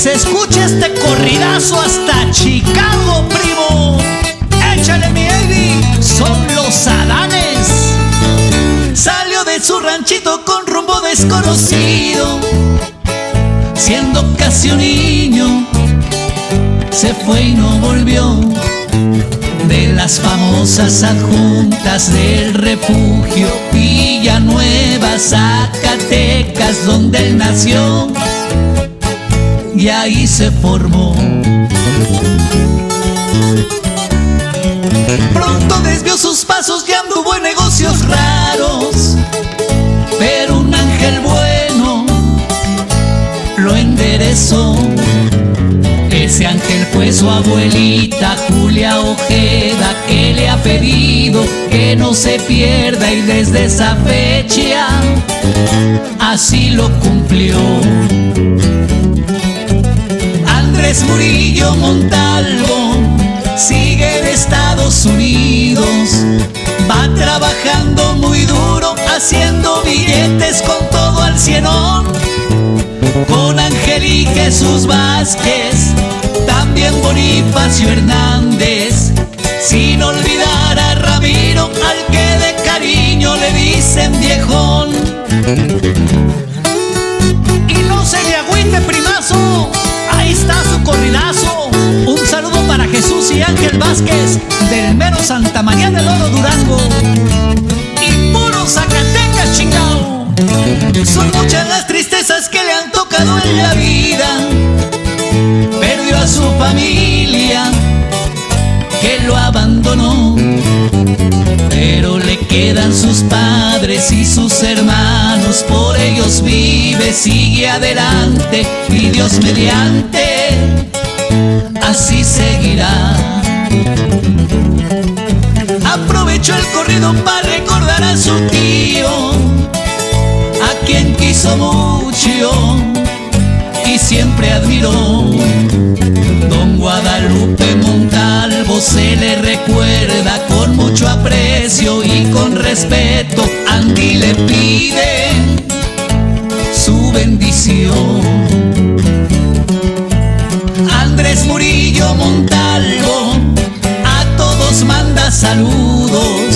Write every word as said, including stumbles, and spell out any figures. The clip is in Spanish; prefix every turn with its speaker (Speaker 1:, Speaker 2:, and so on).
Speaker 1: se escucha este corridazo hasta Chicago, primo. Échale mi Eddie, son los Adanes. Salió de su ranchito con rumbo desconocido, siendo casi un niño, se fue y no volvió. De las famosas adjuntas del refugio Villanueva, Zacatecas, donde él nació, y ahí se formó. Pronto desvió sus pasos y anduvo en negocios raros, pero un ángel bueno lo enderezó. Ese ángel fue su abuelita Julia Ojeda, que le ha pedido que no se pierda, y desde esa fecha así lo cumplió. Andrés Murillo Montalvo sigue en Estados Unidos, va trabajando muy duro, haciendo billetes con todo al cienón. Con Ángel y Jesús Vázquez, también Bonifacio Hernández, sin olvidar a Ramiro, al que de cariño le dicen viejón. Y no se le agüite, primazo, ahí está su corridazo. Un saludo para Jesús y Ángel Vázquez, del mero Santa María del Oro, Durango. Y puro Zacatecas, chingao. Son muchas las tristezas que le han tocado en la vida. Perdió a su familia, que lo abandonó, pero le quedan sus padres y sus hermanos. Por ellos vive, sigue adelante, y Dios mediante así seguirá. Aprovechó el corrido para recordar a su tío, a quien quiso mucho y siempre admiró. Don Guadalupe Montalvo se le recuerda con mucho aprecio y con respeto. Andy le pide su bendición. Andrés Murillo Montalvo a todos manda saludos,